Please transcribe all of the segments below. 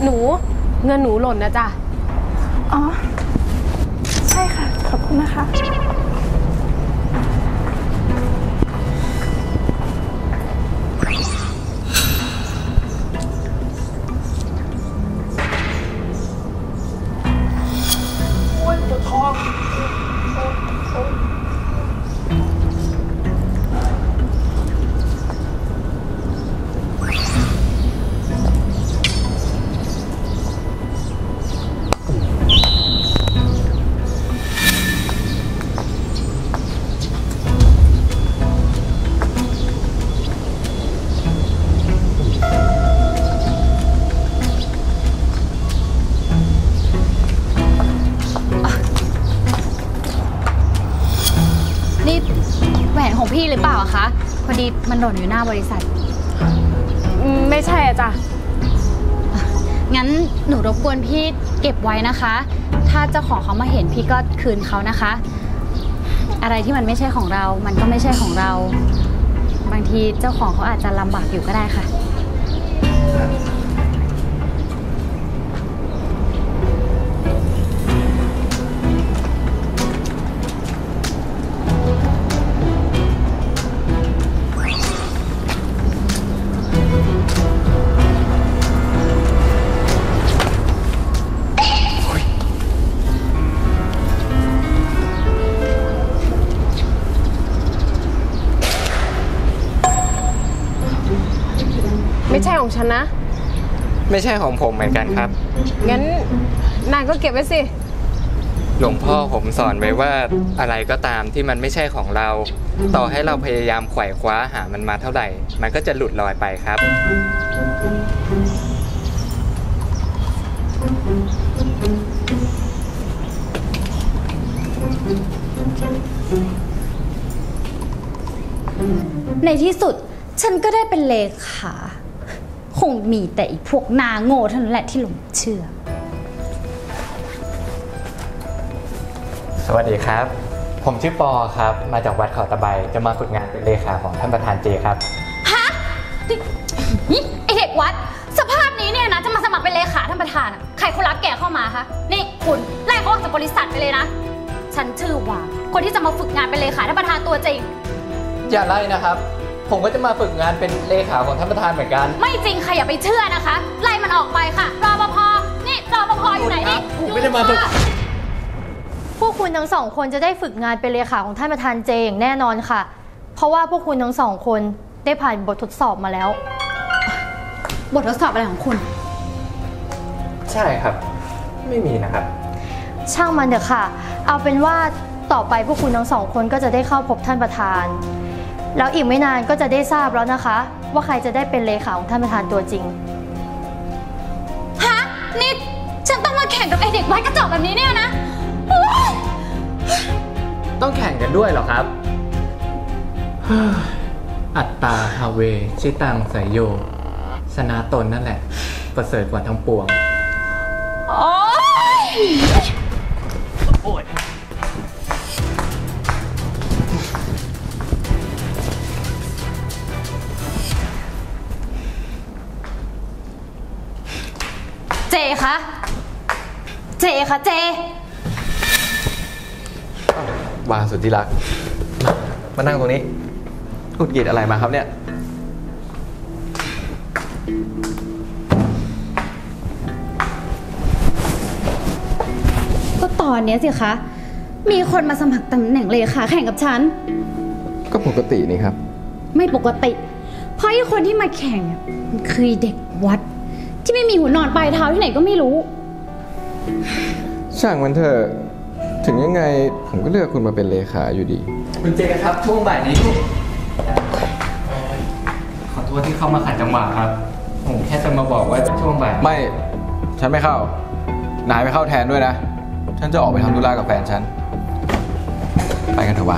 หนูเงินหนูหล่นนะจ๊ะอ๋อใช่ค่ะขอบคุณนะคะนี่แหวนของพี่หรือเปล่าคะพอดีมันหล่นอยู่หน้าบริษัทไม่ใช่อะจ้ะงั้นหนูรบกวนพี่เก็บไว้นะคะถ้าเจ้าของเขามาเห็นพี่ก็คืนเขานะคะอะไรที่มันไม่ใช่ของเรามันก็ไม่ใช่ของเราบางทีเจ้าของเขาอาจจะลำบากอยู่ก็ได้ค่ะไม่ใช่ของฉันนะไม่ใช่ของผมเหมือนกันครับงั้นนายก็เก็บไว้สิหลวงพ่อผมสอนไว้ว่าอะไรก็ตามที่มันไม่ใช่ของเราต่อให้เราพยายามไขว่คว้าหามันมาเท่าไหร่มันก็จะหลุดลอยไปครับในที่สุดฉันก็ได้เป็นเลขาคงมีแต่อีพวกนาโง่เท่านั้นแหละที่หลงเชื่อสวัสดีครับผมชื่อปอครับมาจากวัดเขาตะไบจะมาฝึกงานเป็นเลขาของท่านประธานเจครับฮะไอเด็กวัดสภาพนี้เนี่ยนะจะมาสมัครเป็นเลขาท่านประธานใครคนรับแกเข้ามาคะนี่คุณไล่เขาออกจากบริษัทไปเลยนะฉันชื่อว่าคนที่จะมาฝึกงานเป็นเลขาท่านประธานตัวจริงอย่าไล่นะครับผมก็จะมาฝึกงานเป็นเลขาของท่านประธานเหมือนกันไม่จริงค่ะอย่าไปเชื่อนะคะไล่มันออกไปค่ะรปภนี่รปภอยู่ไหนนี่ผมไม่ได้มาฝึกพวกคุณทั้งสองคนจะได้ฝึกงานเป็นเลขาของท่านประธานเจอย่างแน่นอนค่ะเพราะว่าพวกคุณทั้งสองคนได้ผ่านบททดสอบมาแล้วบททดสอบอะไรของคุณใช่ครับไม่มีนะครับช่างมันเถอะค่ะเอาเป็นว่าต่อไปพวกคุณทั้งสองคนก็จะได้เข้าพบท่านประธานแล้วอีกไม่นานก็จะได้ทราบแล้วนะคะว่าใครจะได้เป็นเลขาของท่านประธานตัวจริงฮะนี่ฉันต้องมาแข่งกับไอเด็กวัดกระจอกแบบนี้เนี่ยนะต้องแข่งกันด้วยเหรอครับอัตตาฮาเวชิตังไสยโยชนะตนนั่นแหละประเสริฐกว่าทั้งปวงโอ๊ยเจคะเจวาสุดที่รักมานั่งตรงนี้กุดกีดอะไรมาครับเนี่ยก็ตอนนี้สิคะมีคนมาสมัครตำแหน่งเลขาแข่งกับฉันก็ปกตินี่ครับไม่ปกติเพราะไอ้คนที่มาแข่งมันคือเด็กวัดที่ไม่มีหัวนอนปลายเท้าที่ไหนก็ไม่รู้ช่างมันเถอะถึงยังไงผมก็เลือกคุณมาเป็นเลขาอยู่ดีคุณเจครับช่วงบ่ายนี้ขอโทษที่เข้ามาขัดจังหวะครับผมแค่จะมาบอกว่าช่วงบ่ายไม่ฉันไม่เข้านายไม่เข้าแทนด้วยนะฉันจะออกไปทำธุระกับแฟนฉันไปกันเถอะวะ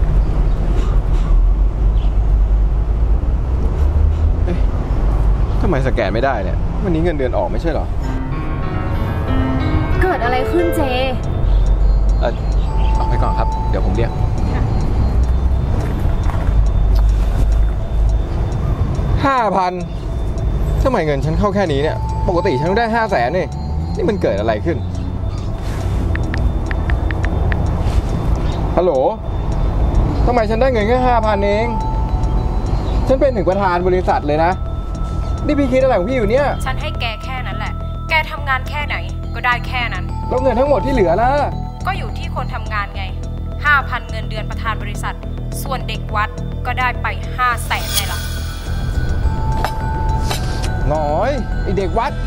ทำไมสแกนไม่ได้เนี่ยวันนี้เงินเดือนออกไม่ใช่เหรอเกิดอะไรขึ้นเจออกไปก่อนครับเดี๋ยวผมเรียก5,000ทำไมเงินฉันเข้าแค่นี้เนี่ยปกติฉันต้องได้500,000นี่มันเกิดอะไรขึ้นฮัลโหลทำไมฉันได้เงินแค่5,000เองฉันเป็นถึงประธานบริษัทเลยนะนี่พี่คิดอะไรของพี่อยู่เนี่ยฉันให้แกแค่นั้นแหละ แกทำงานแค่ไหนก็ได้แค่นั้นแล้วเงินทั้งหมดที่เหลือล่ะก็อยู่ที่คนทำงานไง 5,000 เงินเดือนประธานบริษัท ส่วนเด็กวัดก็ได้ไป500,000ไงล่ะน้อยไอเด็กวัด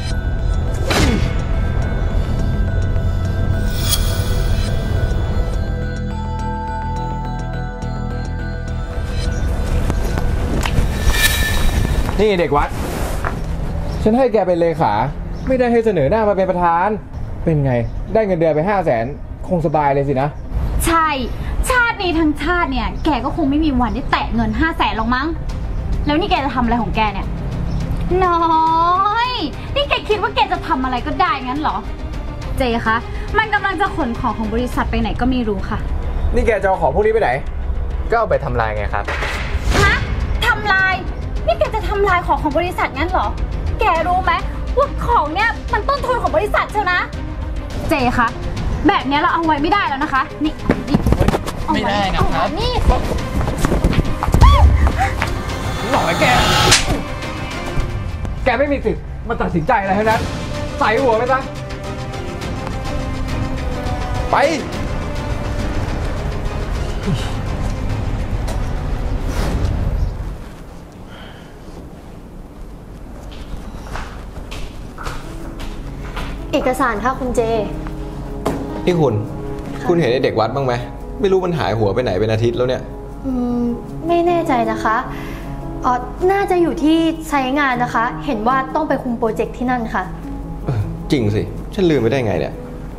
นี่เด็กวัดฉันให้แกเป็นเลขาไม่ได้ให้เสนอหน้ามาเป็นประธานเป็นไงได้เงินเดือนไป500,000คงสบายเลยสินะใช่ชาตินี้ทั้งชาติเนี่ยแกก็คงไม่มีวันได้แตะเงิน500,000หรอกมั้งแล้วนี่แกจะทำอะไรของแกเนี่ยน้อยนี่แกคิดว่าแกจะทำอะไรก็ได้งั้นเหรอเจคะมันกำลังจะขนของบริษัทไปไหนก็ไม่รู้ค่ะนี่แกจะเอาของพวกนี้ไปไหนก็เอาไปทำลายไงครับฮะทำลายนี่แกจะทำลายของบริษัทงั้นเหรอแกรู้ไหมว่าของเนี่ยมันต้นทุนของบริษัทเชียวนะเจคะแบบนี้เราเอาไว้ไม่ได้แล้วนะคะนี่ไม่ได้นะครับนี่หน่อยแกไม่มีสิทธิ์มาตัดสินใจอะไรทั้งนั้นใส่หัวไปซะไปเอกสารค่ะคุณเจนี่คุณเห็นไอ้เด็กวัดบ้างไหมไม่รู้มันหายหัวไปไหนเป็นอาทิตย์แล้วเนี่ยไม่แน่ใจนะคะน่าจะอยู่ที่ไซต์งานนะคะ เห็นว่าต้องไปคุมโปรเจกต์ที่นั่นค่ะจริงสิฉันลืมไปได้ไงเนี่ย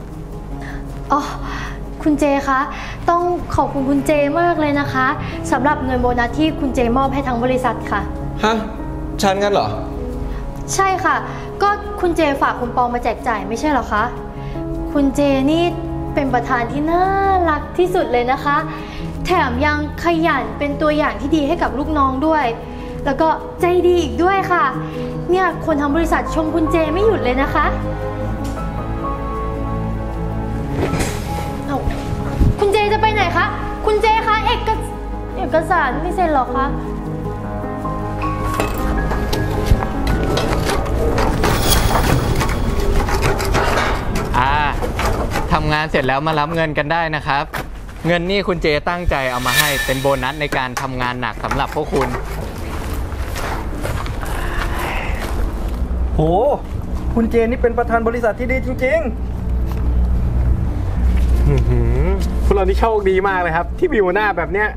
คุณเจคะต้องขอบคุณคุณเจมากเลยนะคะสำหรับเงินโบนัสที่คุณเจมอบให้ทั้งบริษัทค่ะฮะฉันงั้นเหรอใช่ค่ะก็คุณเจฝากคุณปอมาแจกจ่ายไม่ใช่เหรอคะคุณเจนี่เป็นประธานที่น่ารักที่สุดเลยนะคะแถมยังขยันเป็นตัวอย่างที่ดีให้กับลูกน้องด้วยแล้วก็ใจดีอีกด้วยค่ะเนี่ยคนทั้งบริษัทชมคุณเจไม่หยุดเลยนะคะคุณเจจะไปไหนคะคุณเจคะเอกสารไม่เซ็นหรอคะทำงานเสร็จแล้วมารับเงินกันได้นะครับเงินนี่คุณเจตั้งใจเอามาให้เป็นโบนัสในการทำงานหนักสำหรับพวกคุณโหคุณเจนี่เป็นประธานบริษัทที่ดีจริงๆพวกเรานี่โชคดีมากเลยครับที่มีหัวหน้าแบบเนี้ย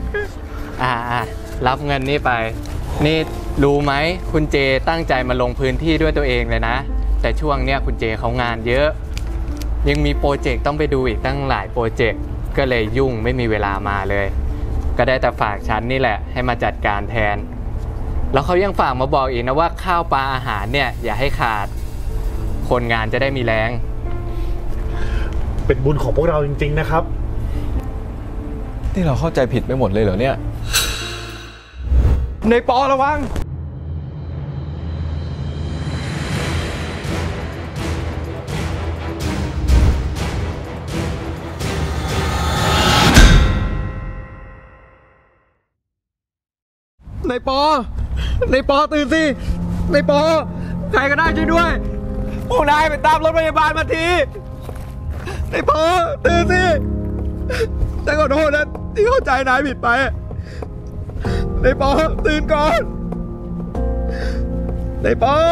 รับเงินนี่ไปนี่รู้ไหมคุณเจตั้งใจมาลงพื้นที่ด้วยตัวเองเลยนะแต่ช่วงเนี้ยคุณเจเขางานเยอะยังมีโปรเจกต์ต้องไปดูอีกตั้งหลายโปรเจกต์ก็เลยยุ่งไม่มีเวลามาเลยก็ได้แต่ฝากฉันนี่แหละให้มาจัดการแทนแล้วเขายังฝากมาบอกอีกนะว่าข้าวปลาอาหารเนี่ยอย่าให้ขาดคนงานจะได้มีแรงเป็นบุญของพวกเราจริงๆนะครับที่เราเข้าใจผิดไปหมดเลยเหรอเนี่ยในปอระวังในปอตื่นสิในปอใครก็ได้ช่วยด้วยพวกนายไปตามรถพยาบาลมาทีในปอตื่นสิแต่ขอโทษนะที่เข้าใจนายผิดไปในปอตื่นก่อนในปอ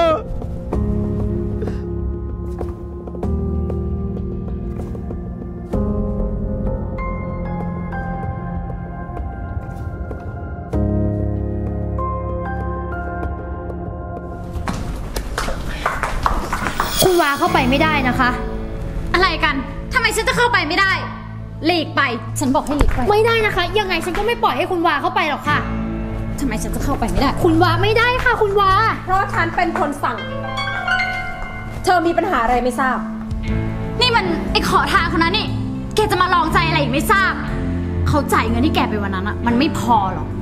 คุณวาเข้าไปไม่ได้นะคะอะไรกันทำไมฉันจะเข้าไปไม่ได้หลีกไปฉันบอกให้หลีกไปไม่ได้นะคะยังไงฉันก็ไม่ปล่อยให้คุณวาเข้าไปหรอกค่ะโถทำไมฉันจะเข้าไปไม่ได้คุณวาไม่ได้ค่ะคุณวาเพราะฉันเป็นคนสั่ง เธอมีปัญหาอะไรไม่ทราบนี่มันไอ้ขอทานคนนั้นนี่ แกจะมาลองใจอะไรอีกไม่ทราบ เขาจ่ายเงินที่แกไปวันนั้นอะมันไม่พอหรอก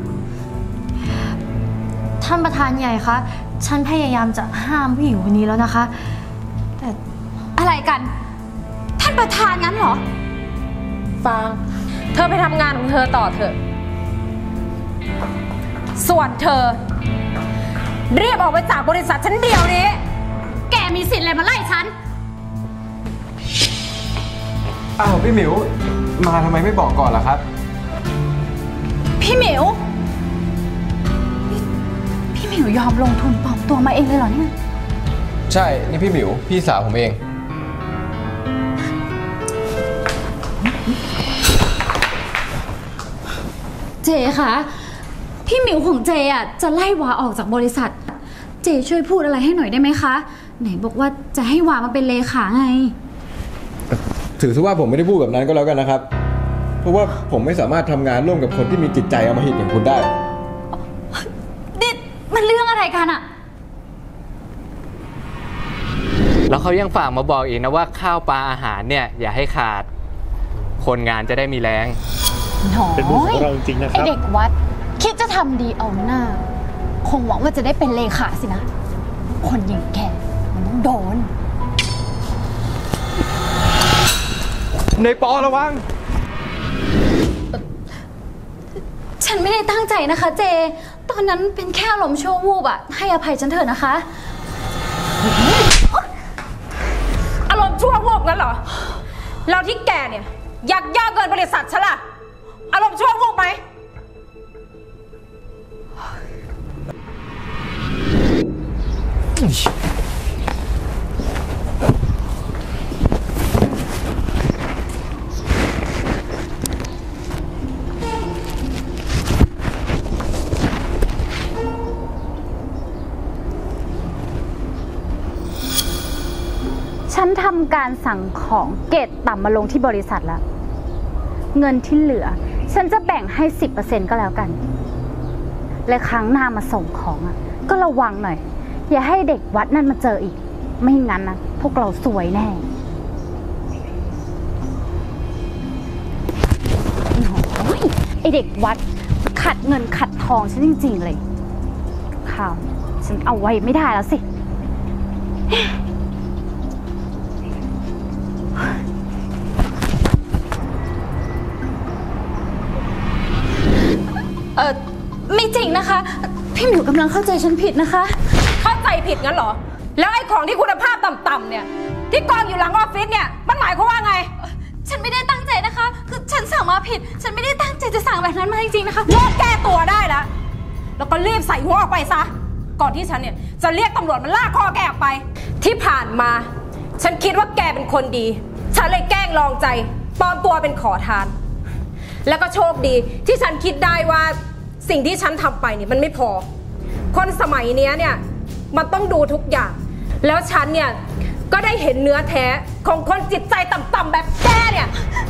ท่านประธานใหญ่คะ ฉันพยายามจะห้ามผู้หญิงคนนี้แล้วนะคะ แต่อะไรกัน ท่านประธานงั้นเหรอฟาง เธอไปทำงานของเธอต่อเถอะ ส่วนเธอรีบออกไปจากบริษัทฉันเดี๋ยวนี้แกมีสิทธิ์อะไรมาไล่ฉันอ้าวพี่หมิว มาทำไมไม่บอกก่อนล่ะครับพี่หมิว พี่หมิวยอมลงทุนปลอมตัวมาเองเลยเหรอเนี่ยใช่ นี่พี่หมิว พี่สาวผมเองเจคะพี่หมิวของเจอ่ะจะไล่วาออกจากบริษัท เจช่วยพูดอะไรให้หน่อยได้ไหมคะ ไหนบอกว่าจะให้วามาเป็นเลขาไงถือซะว่าผมไม่ได้พูดแบบนั้นก็แล้วกันนะครับ เพราะว่าผมไม่สามารถทำงานร่วมกับคนที่มีจิตใจอำมหิตอย่างคุณได้นี่มันเรื่องอะไรกันอะแล้วเขายังฝากมาบอกอีกนะว่าข้าวปลาอาหารเนี่ยอย่าให้ขาด คนงานจะได้มีแรงเป็นบุญของเราจริงๆนะครับไอเด็กวัดคิดจะทำดีเอาหน้า คงหวังว่าจะได้เป็นเลขาสินะ คนอย่างแกมันต้องโดนในปอระวังฉันไม่ได้ตั้งใจนะคะเจ ตอนนั้นเป็นแค่อารมณ์ชั่ววูบอะให้อภัยฉันเถอะนะคะอารมณ์ชั่ววูบงั้นเหรอ แล้วที่แกเนี่ยยักยอกเกินบริษัทฉันล่ะ อารมณ์ชั่ววูบไหมฉันทำการสั่งของเกรดต่ำมาลงที่บริษัทแล้ว เงินที่เหลือ ฉันจะแบ่งให้ 10% ก็แล้วกัน และครั้งหน้ามาส่งของอ่ะก็ระวังหน่อย อย่าให้เด็กวัดนั่นมาเจออีก ไม่งั้นนะพวกเราซวยแน่โอ้ยไอเด็กวัดขัดเงินขัดทองฉันจริงๆเลยข่าวฉันเอาไว้ไม่ได้แล้วสิ ไม่จริงนะคะ พี่หมิวกำลังเข้าใจฉันผิดนะคะเข้าใจผิดงั้นเหรอ แล้วไอ้ของที่คุณภาพต่ำๆเนี่ยที่กองอยู่หลังออฟฟิศเนี่ยมันหมายความว่าไงฉันไม่ได้ตั้งใจนะคะ คือฉันสั่งมาผิด ฉันไม่ได้ตั้งใจจะสั่งแบบนั้นมาจริงๆนะคะเลิกแก้ตัวได้แล้ว แล้วก็รีบใส่หัวออกไปซะ ก่อนที่ฉันเนี่ยจะเรียกตำรวจมาลากคอแกออกไป ที่ผ่านมา ฉันคิดว่าแกเป็นคนดี ฉันเลยแกล้งลองใจปลอมตัวเป็นขอทาน แล้วก็โชคดีที่ฉันคิดได้ว่าสิ่งที่ฉันทำไปเนี่ยมันไม่พอ คนสมัยนี้เนี่ยมันต้องดูทุกอย่าง แล้วฉันเนี่ยก็ได้เห็นเนื้อแท้ของคนจิตใจต่ำๆแบบแกเนี่ย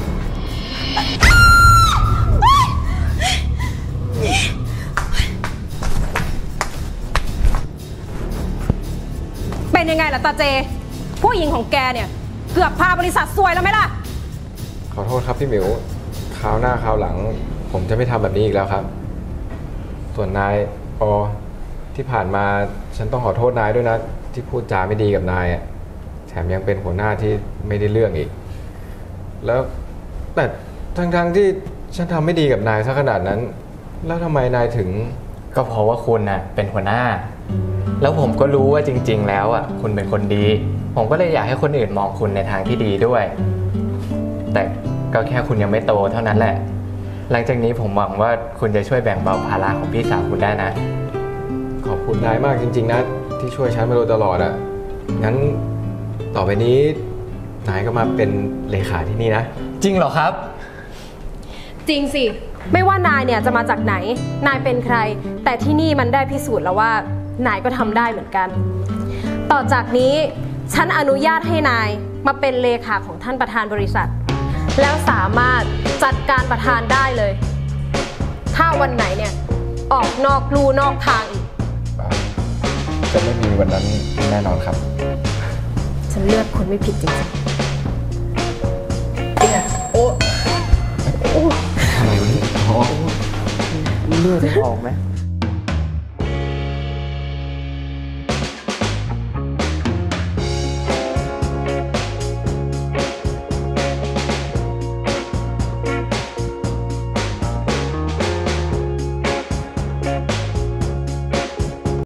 เป็นยังไงล่ะตาเจ ผู้หญิงของแกเนี่ยเกือบพาบริษัทซวยแล้วไหมล่ะขอโทษครับพี่หมิว คราวหน้าคราวหลัง ผมจะไม่ทำแบบนี้อีกแล้วครับ ส่วนนายปอที่ผ่านมาฉันต้องขอโทษนายด้วยนะที่พูดจาไม่ดีกับนายอ่ะแถมยังเป็นหัวหน้าที่ไม่ได้เรื่องอีก แล้วแต่ทั้งที่ฉันทำไม่ดีกับนายซะขนาดนั้น แล้วทำไมนายถึงก็เพราะว่าคุณน่ะเป็นหัวหน้า แล้วผมก็รู้ว่าจริงๆแล้วอ่ะคุณเป็นคนดี ผมก็เลยอยากให้คนอื่นมองคุณในทางที่ดีด้วย แต่ก็แค่คุณยังไม่โตเท่านั้นแหละ หลังจากนี้ผมหวังว่าคุณจะช่วยแบ่งเบาภาระของพี่สาวคุณได้นะขอบคุณนายมากจริงๆนะที่ช่วยฉันมาโดยตลอดอ่ะงั้นต่อไปนี้นายก็มาเป็นเลขาที่นี่นะจริงเหรอครับจริงสิ ไม่ว่านายเนี่ยจะมาจากไหน นายเป็นใคร แต่ที่นี่มันได้พิสูจน์แล้วว่านายก็ทำได้เหมือนกัน ต่อจากนี้ฉันอนุญาตให้นายมาเป็นเลขาของท่านประธานบริษัท แล้วสามารถจัดการประธานได้เลย ถ้าวันไหนเนี่ยออกนอกลู่นอกทางอีกจะไม่มีวันนั้นแน่นอนครับฉันเลือกคนไม่ผิดจริงๆทำไมวันนี้อ๋อเลือดจะออกไหม